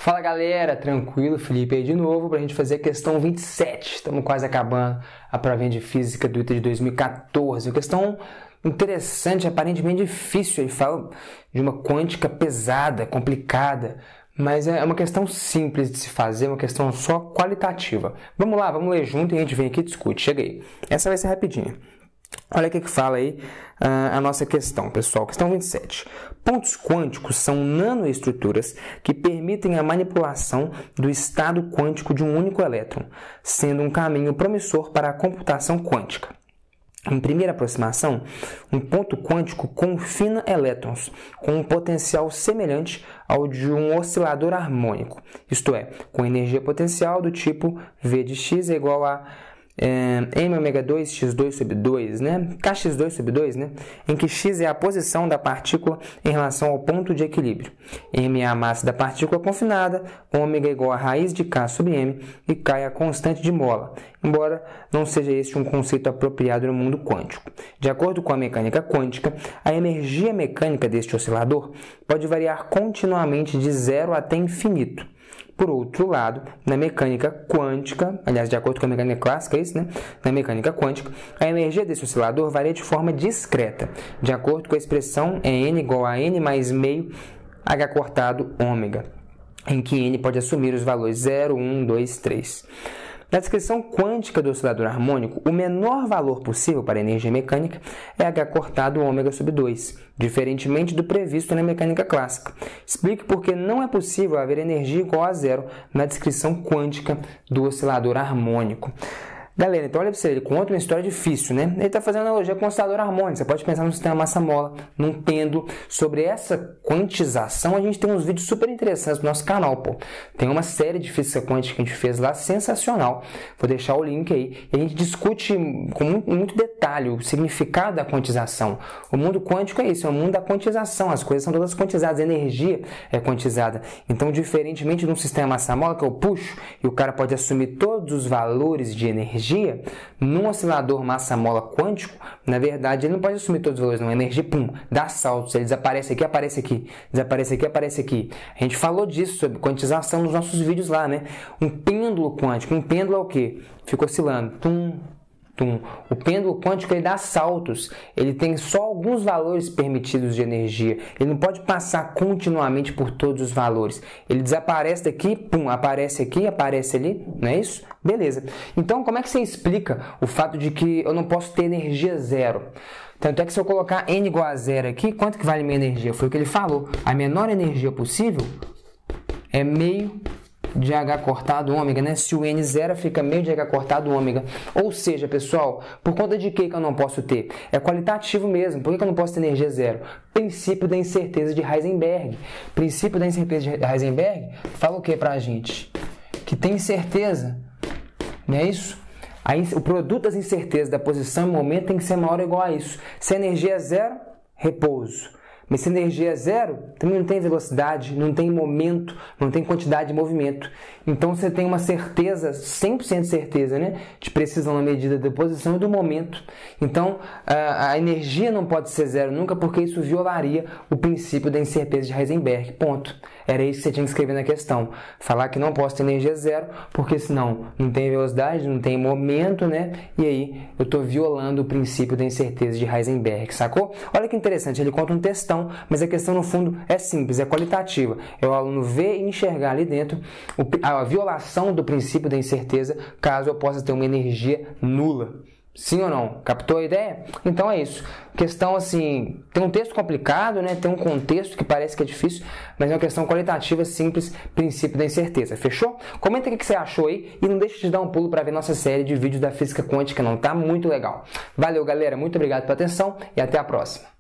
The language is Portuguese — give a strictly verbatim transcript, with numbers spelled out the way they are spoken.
Fala galera, tranquilo? Felipe aí de novo para a gente fazer a questão vinte e sete. Estamos quase acabando a provinha de física do I T de dois mil e quatorze. Uma questão interessante, aparentemente difícil. Ele fala de uma quântica pesada, complicada, mas é uma questão simples de se fazer, uma questão só qualitativa. Vamos lá, vamos ler junto e a gente vem aqui e discute. Chega aí. Essa vai ser rapidinha. Olha o que, que fala aí uh, a nossa questão, pessoal. Questão vinte e sete. Pontos quânticos são nanoestruturas que permitem a manipulação do estado quântico de um único elétron, sendo um caminho promissor para a computação quântica. Em primeira aproximação, um ponto quântico confina elétrons com um potencial semelhante ao de um oscilador harmônico, isto é, com energia potencial do tipo V de x é igual a É, m ômega dois x dois sobre dois, né? K x dois sobre dois, né? Em que x é a posição da partícula em relação ao ponto de equilíbrio. M é a massa da partícula confinada, ômega é igual a raiz de K sobre m e K é a constante de mola, embora não seja este um conceito apropriado no mundo quântico. De acordo com a mecânica quântica, a energia mecânica deste oscilador pode variar continuamente de zero até infinito. Por outro lado, na mecânica quântica, aliás, de acordo com a mecânica clássica, é isso, né? Na mecânica quântica, a energia desse oscilador varia de forma discreta, de acordo com a expressão é n igual a n mais meio h cortado ômega, em que n pode assumir os valores zero, um, dois, três. Na descrição quântica do oscilador harmônico, o menor valor possível para a energia mecânica é h cortado ômega sobre dois, diferentemente do previsto na mecânica clássica. Explique por que não é possível haver energia igual a zero na descrição quântica do oscilador harmônico. Galera, então olha para você, ele conta uma história difícil, né? Ele está fazendo analogia com o oscilador harmônico. Você pode pensar no sistema massa-mola, num pêndulo. Sobre essa quantização, a gente tem uns vídeos super interessantes no nosso canal, pô. Tem uma série de física quântica que a gente fez lá, sensacional. Vou deixar o link aí. E a gente discute com muito, muito detalhe o significado da quantização. O mundo quântico é isso, é o mundo da quantização. As coisas são todas quantizadas, a energia é quantizada. Então, diferentemente de um sistema massa-mola, que eu puxo e o cara pode assumir todos os valores de energia, Energia, num oscilador massa-mola quântico, na verdade, ele não pode assumir todos os valores, não. A energia, pum, dá saltos, ele desaparece aqui, aparece aqui, desaparece aqui, aparece aqui. A gente falou disso, sobre quantização nos nossos vídeos lá, né? Um pêndulo quântico, um pêndulo é o quê? Fica oscilando, tum, tum. O pêndulo quântico, ele dá saltos, ele tem só alguns valores permitidos de energia, ele não pode passar continuamente por todos os valores. Ele desaparece daqui, pum, aparece aqui, aparece ali, não é isso? Beleza. Então, como é que você explica o fato de que eu não posso ter energia zero? Tanto é que se eu colocar n igual a zero aqui, quanto que vale minha energia? Foi o que ele falou. A menor energia possível é meio de h cortado ômega, né? Se o n zero fica meio de h cortado ômega. Ou seja, pessoal, por conta de que que eu não posso ter? É qualitativo mesmo. Por que que eu não posso ter energia zero? Princípio da incerteza de Heisenberg. Princípio da incerteza de Heisenberg fala o que pra gente? Que tem certeza, não é isso? Aí, o produto das incertezas da posição e momento tem que ser maior ou igual a isso. Se a energia é zero, repouso. Mas se a energia é zero, também não tem velocidade, não tem momento, não tem quantidade de movimento. Então você tem uma certeza, cem por cento de certeza, né, de precisão na medida da posição e do momento. Então a, a energia não pode ser zero nunca, porque isso violaria o princípio da incerteza de Heisenberg. Ponto. Era isso que você tinha que escrever na questão. Falar que não posso ter energia zero, porque senão não tem velocidade, não tem momento, né? E aí eu estou violando o princípio da incerteza de Heisenberg, sacou? Olha que interessante, ele conta um textão, mas a questão no fundo é simples, é qualitativa. É o aluno ver e enxergar ali dentro a violação do princípio da incerteza, caso eu possa ter uma energia nula. Sim ou não? Captou a ideia? Então é isso. Questão assim, tem um texto complicado, né? Tem um contexto que parece que é difícil, mas é uma questão qualitativa, simples, princípio da incerteza. Fechou? Comenta o que você achou aí e não deixe de dar um pulo para ver nossa série de vídeos da física quântica, não tá muito legal. Valeu, galera. Muito obrigado pela atenção e até a próxima.